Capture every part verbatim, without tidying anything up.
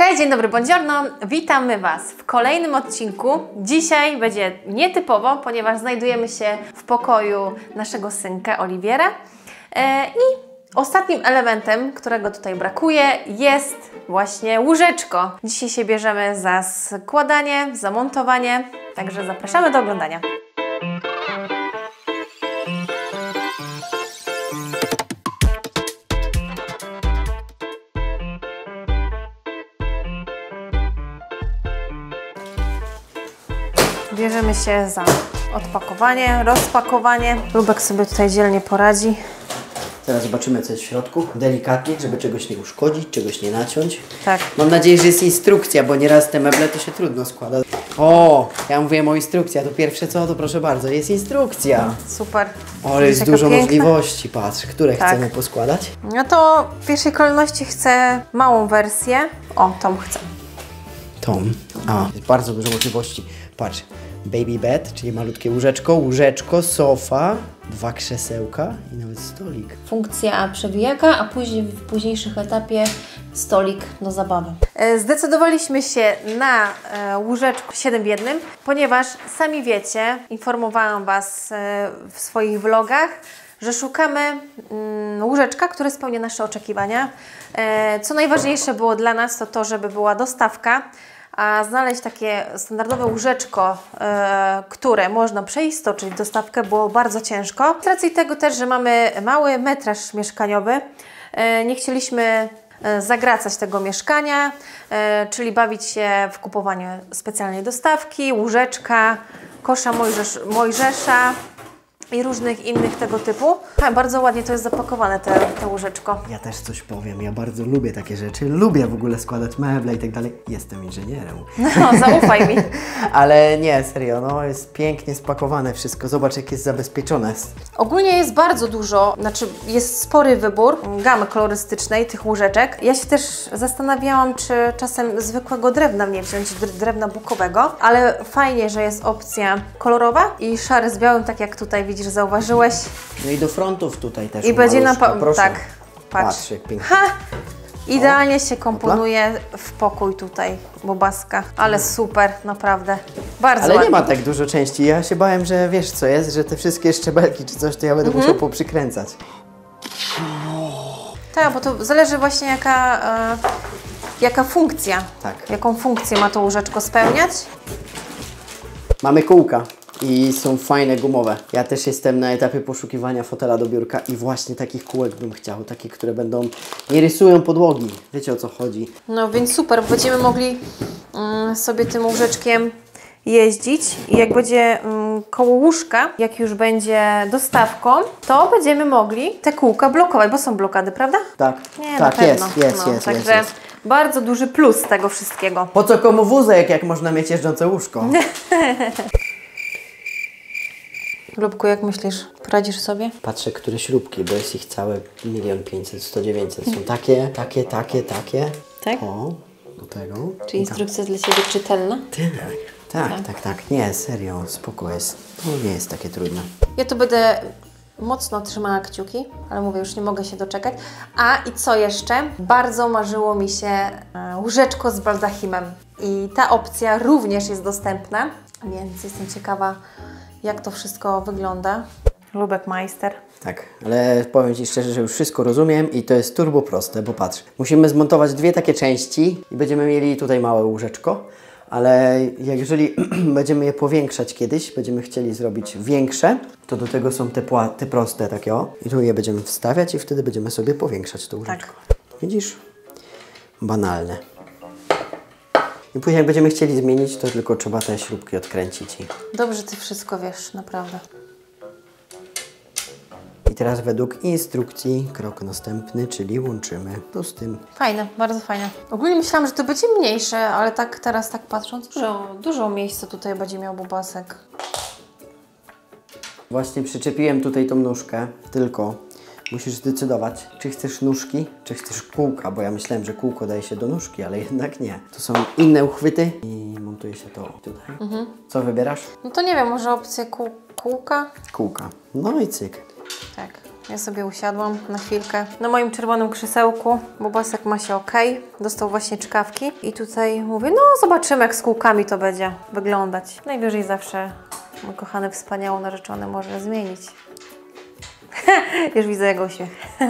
Cześć, dzień dobry, buongiorno. Witamy Was w kolejnym odcinku. Dzisiaj będzie nietypowo, ponieważ znajdujemy się w pokoju naszego synka Oliwiera. E, I ostatnim elementem, którego tutaj brakuje, jest właśnie łóżeczko. Dzisiaj się bierzemy za składanie, za montowanie, także zapraszamy do oglądania. Bierzemy się za odpakowanie, rozpakowanie. Lubek sobie tutaj dzielnie poradzi. Teraz zobaczymy, co jest w środku. Delikatnie, żeby czegoś nie uszkodzić, czegoś nie naciąć. Tak. Mam nadzieję, że jest instrukcja, bo nieraz te meble to się trudno składa. O, ja mówiłem o instrukcji, a to pierwsze co, to proszę bardzo, jest instrukcja. Super. O, ale jest dużo piękna możliwości, patrz, które tak. chcemy poskładać. No to w pierwszej kolejności chcę małą wersję. O, tą chcę. Tą. A, jest bardzo dużo możliwości. Patrz, baby bed, czyli malutkie łóżeczko, łóżeczko, sofa, dwa krzesełka i nawet stolik. Funkcja przewijaka, a później w późniejszych etapie stolik do zabawy. Zdecydowaliśmy się na łóżeczko siedem w jednym, ponieważ sami wiecie, informowałam Was w swoich vlogach, że szukamy łóżeczka, które spełnia nasze oczekiwania. Co najważniejsze było dla nas to to, żeby była dostawka, a znaleźć takie standardowe łóżeczko, e, które można przeistoczyć w dostawkę, było bardzo ciężko. Z racji tego też, że mamy mały metraż mieszkaniowy, e, nie chcieliśmy e, zagracać tego mieszkania, e, czyli bawić się w kupowanie specjalnej dostawki, łóżeczka, kosza Mojżesz, Mojżesza i różnych innych tego typu. Ha, bardzo ładnie to jest zapakowane, te, te łóżeczko. Ja też coś powiem, ja bardzo lubię takie rzeczy, lubię w ogóle składać meble i tak dalej. Jestem inżynierem. No, zaufaj mi. Ale nie, serio, no jest pięknie spakowane wszystko. Zobacz, jak jest zabezpieczone. Ogólnie jest bardzo dużo, znaczy jest spory wybór gamy kolorystycznej tych łóżeczek. Ja się też zastanawiałam, czy czasem zwykłego drewna nie wziąć, drewna bukowego, ale fajnie, że jest opcja kolorowa i szary z białym, tak jak tutaj widzisz, zauważyłeś. No i do frontów tutaj też. I będzie na maluszko, proszę. tak, patrz. Patrz, jak pięknie. Ha! Idealnie się komponuje w pokój tutaj, bobaska. Ale super, naprawdę. Bardzo Ale ładnie. nie ma tak dużo części. Ja się bałem, że wiesz co jest, że te wszystkie szczebelki czy coś, to ja będę Mhm. musiał poprzykręcać. Tak, bo to zależy właśnie jaka, e, jaka funkcja. Tak. Jaką funkcję ma to łóżeczko spełniać. Mamy kółka i są fajne, gumowe. Ja też jestem na etapie poszukiwania fotela do biurka i właśnie takich kółek bym chciał. Takich, które będą, nie rysują podłogi. Wiecie, o co chodzi. No więc super, będziemy mogli mm, sobie tym łóżeczkiem jeździć i jak będzie mm, koło łóżka, jak już będzie dostawką, to będziemy mogli te kółka blokować, bo są blokady, prawda? Tak, Nie, tak, na jest, pewno. jest, no, jest, Także jest, jest. bardzo duży plus tego wszystkiego. Po co komu wózek, jak można mieć jeżdżące łóżko? Lubku, jak myślisz, poradzisz sobie? Patrzę, które śrubki, bo jest ich całe milion pięćset, sto dziewięćset. Są takie, takie, takie, takie. Tak? O, do tego. Czy instrukcja jest dla Ciebie czytelna? Tak, tak, tak, tak. Nie, serio, spoko jest. To nie jest takie trudne. Ja tu będę mocno trzymała kciuki, ale mówię, już nie mogę się doczekać. A i co jeszcze? Bardzo marzyło mi się e, łóżeczko z baldachimem. I ta opcja również jest dostępna, więc jestem ciekawa, jak to wszystko wygląda. Lubek majster. Tak, ale powiem Ci szczerze, że już wszystko rozumiem i to jest turbo proste, bo patrz, musimy zmontować dwie takie części i będziemy mieli tutaj małe łóżeczko, ale jak jeżeli będziemy je powiększać kiedyś, będziemy chcieli zrobić większe, to do tego są te, pła- te proste takie o i tu je będziemy wstawiać i wtedy będziemy sobie powiększać to łóżeczko. Tak. Widzisz? Banalne. I później jak będziemy chcieli zmienić, to tylko trzeba te śrubki odkręcić. I, Dobrze, Ty wszystko wiesz, naprawdę. I teraz według instrukcji krok następny, czyli łączymy to z tym. Fajne, bardzo fajne. Ogólnie myślałam, że to będzie mniejsze, ale tak teraz tak patrząc, dużo, dużo miejsca tutaj będzie miał bobasek. Właśnie przyczepiłem tutaj tą nóżkę, tylko musisz zdecydować, czy chcesz nóżki, czy chcesz kółka, bo ja myślałem, że kółko daje się do nóżki, ale jednak nie. To są inne uchwyty i montuje się to tutaj. Mhm. Co wybierasz? No to nie wiem, może opcję kół, kółka? Kółka. No i cyk. Tak. Ja sobie usiadłam na chwilkę na moim czerwonym krzesełku. Bobasek ma się ok. Dostał właśnie czkawki. I tutaj mówię, no zobaczymy jak z kółkami to będzie wyglądać. Najwyżej zawsze mój kochany, wspaniały narzeczony może zmienić. Już widzę jego uśmiech.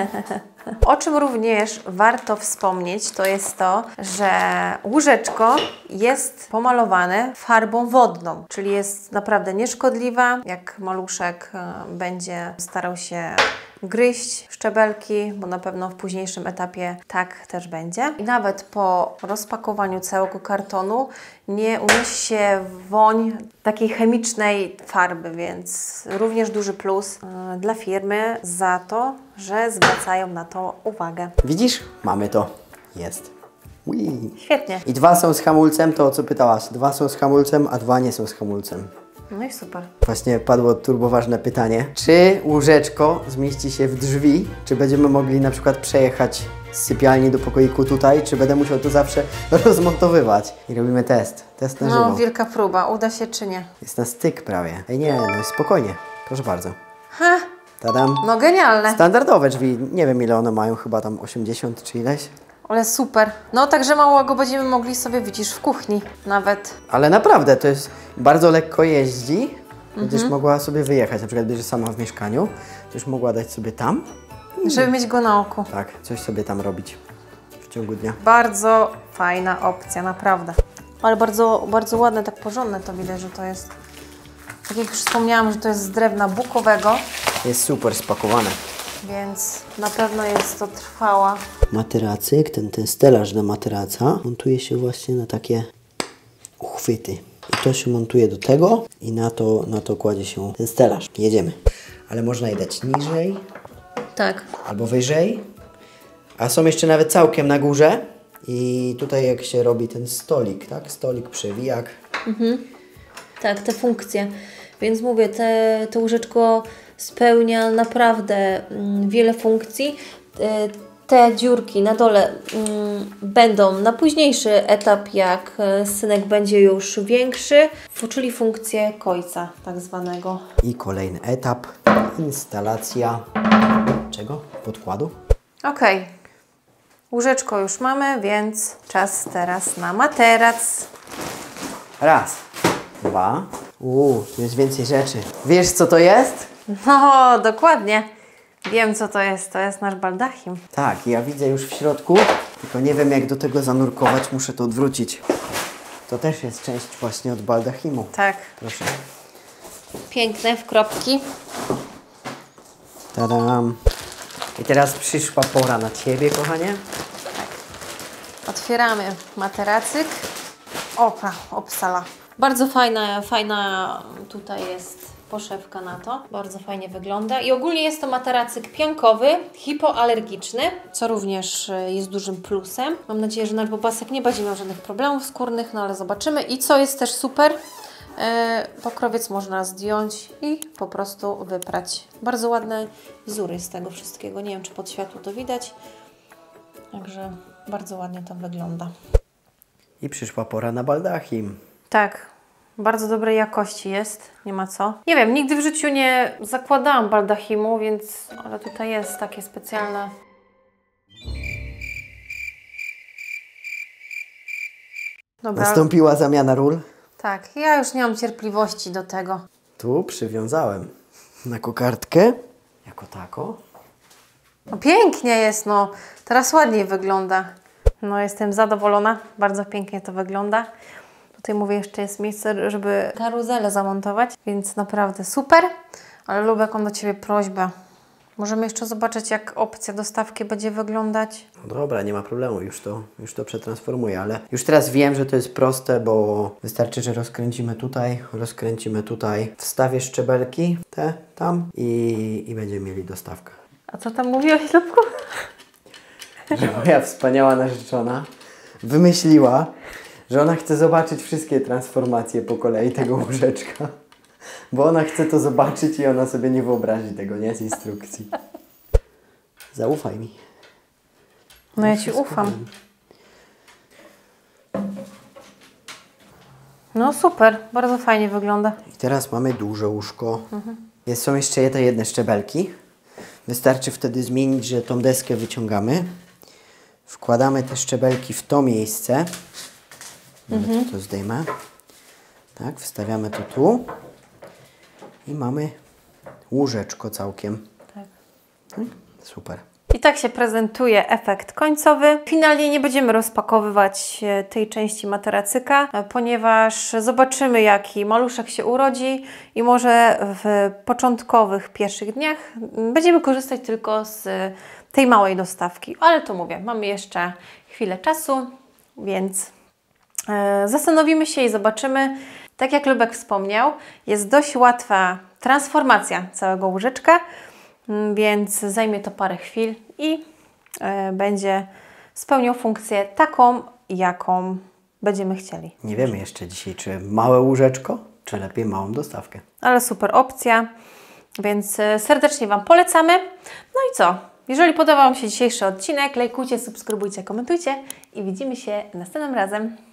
O czym również warto wspomnieć, to jest to, że łóżeczko jest pomalowane farbą wodną, czyli jest naprawdę nieszkodliwa. Jak maluszek będzie starał się gryźć szczebelki, bo na pewno w późniejszym etapie tak też będzie. I nawet po rozpakowaniu całego kartonu nie uniesie się woń takiej chemicznej farby, więc również duży plus dla firmy za to, że zwracają na to uwagę. Widzisz? Mamy to. Jest. Ui. Świetnie. I dwa są z hamulcem, to o co pytałaś. Dwa są z hamulcem, a dwa nie są z hamulcem. No i super. Właśnie padło turboważne pytanie. Czy łóżeczko zmieści się w drzwi? Czy będziemy mogli na przykład przejechać z sypialni do pokoiku tutaj? Czy będę musiał to zawsze rozmontowywać? I robimy test. Test na żywo. No, wielka próba. Uda się czy nie? Jest na styk prawie. Ej nie, no spokojnie. Proszę bardzo. Ha! Tadam. No genialne. Standardowe drzwi. Nie wiem ile one mają, chyba tam osiemdziesiąt czy ileś. Ale super. No także małego będziemy mogli sobie, widzisz, w kuchni nawet. Ale naprawdę, to jest bardzo lekko jeździ. Będziesz mhm. mogła sobie wyjechać, na przykład będziesz sama w mieszkaniu, będziesz mogła dać sobie tam. Żeby mieć go na oku. Tak, coś sobie tam robić w ciągu dnia. Bardzo fajna opcja, naprawdę. Ale bardzo, bardzo ładne, tak porządne to widać, że to jest. Tak jak już wspomniałam, że to jest z drewna bukowego. Jest super spakowane. Więc na pewno jest to trwała. Materacyk, ten, ten stelaż na materaca montuje się właśnie na takie uchwyty. I to się montuje do tego i na to, na to kładzie się ten stelaż. Jedziemy. Ale można je dać niżej. Tak. Albo wyżej. A są jeszcze nawet całkiem na górze. I tutaj jak się robi ten stolik, tak? Stolik, przewijak. Mhm. Tak, te funkcje. Więc mówię, te, to łóżeczko spełnia naprawdę mm, wiele funkcji. Te, te dziurki na dole mm, będą na późniejszy etap, jak synek będzie już większy, czyli funkcję kojca tak zwanego. I kolejny etap. Instalacja czego? Podkładu. Okej. Okay. Łóżeczko już mamy, więc czas teraz na materac. Raz, dwa. Uuu, tu jest więcej rzeczy. Wiesz co to jest? No, dokładnie. Wiem co to jest. To jest nasz baldachim. Tak, ja widzę już w środku, tylko nie wiem jak do tego zanurkować. Muszę to odwrócić. To też jest część właśnie od baldachimu. Tak. Proszę. Piękne w kropki. Tadam. I teraz przyszła pora na Ciebie, kochanie. Tak. Otwieramy materacyk. Opa, obsala. Bardzo fajna, fajna tutaj jest poszewka na to. Bardzo fajnie wygląda. I ogólnie jest to materacyk piankowy, hipoalergiczny, co również jest dużym plusem. Mam nadzieję, że nasz bobasek nie będzie miał żadnych problemów skórnych, no ale zobaczymy. I co jest też super, yy, pokrowiec można zdjąć i po prostu wyprać. Bardzo ładne wzory z tego wszystkiego. Nie wiem, czy pod światło to widać. Także bardzo ładnie to wygląda. I przyszła pora na baldachim. Tak, bardzo dobrej jakości jest, nie ma co. Nie wiem, nigdy w życiu nie zakładałam baldachimu, więc, ale tutaj jest takie specjalne. Dobra. Nastąpiła zamiana ról. Tak, ja już nie mam cierpliwości do tego. Tu przywiązałem na kokardkę, jako tako. No pięknie jest, no. Teraz ładniej wygląda. No jestem zadowolona, bardzo pięknie to wygląda. Tutaj mówię, jeszcze jest miejsce, żeby karuzelę zamontować, więc naprawdę super. Ale Lubek, mam do Ciebie prośbę. Możemy jeszcze zobaczyć, jak opcja dostawki będzie wyglądać. No dobra, nie ma problemu, już to, już to przetransformuję, ale już teraz wiem, że to jest proste, bo wystarczy, że rozkręcimy tutaj, rozkręcimy tutaj, wstawię szczebelki, te tam i, i będziemy mieli dostawkę. A co tam mówiłeś, Lubku? Że moja wspaniała narzeczona wymyśliła, że ona chce zobaczyć wszystkie transformacje po kolei tego łóżeczka. Bo ona chce to zobaczyć i ona sobie nie wyobrazi tego, nie? Z instrukcji. Zaufaj mi. No ja Ci ufam. No super, bardzo fajnie wygląda. I teraz mamy duże łóżko. Mhm. Jest, są jeszcze te jedne szczebelki. Wystarczy wtedy zmienić, że tą deskę wyciągamy. Wkładamy te szczebelki w to miejsce. Mhm. To, to zdejmę. Tak, wstawiamy to tu. I mamy łóżeczko całkiem. Tak. Tak? Super. I tak się prezentuje efekt końcowy. Finalnie nie będziemy rozpakowywać tej części materacyka, ponieważ zobaczymy, jaki maluszek się urodzi i może w początkowych, pierwszych dniach będziemy korzystać tylko z tej małej dostawki. Ale to mówię, mamy jeszcze chwilę czasu, więc zastanowimy się i zobaczymy. Tak jak Lubek wspomniał, jest dość łatwa transformacja całego łóżeczka, więc zajmie to parę chwil i y, będzie spełniał funkcję taką, jaką będziemy chcieli. Nie wiemy jeszcze dzisiaj, czy małe łóżeczko, czy lepiej małą dostawkę. Ale super opcja, więc y, serdecznie Wam polecamy. No i co? Jeżeli podobał Wam się dzisiejszy odcinek, lajkujcie, subskrybujcie, komentujcie i widzimy się następnym razem.